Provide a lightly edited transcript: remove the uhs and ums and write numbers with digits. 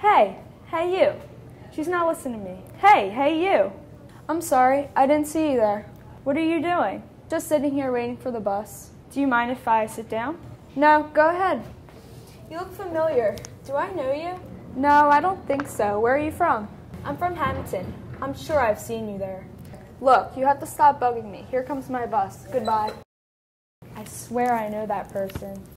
Hey, hey you. She's not listening to me. Hey you. I'm sorry, I didn't see you there. What are you doing? Just sitting here waiting for the bus. Do you mind if I sit down? No, go ahead. You look familiar. Do I know you? No, I don't think so. Where are you from? I'm from Hamilton. I'm sure I've seen you there. Look, you have to stop bugging me. Here comes my bus. Goodbye. I swear I know that person.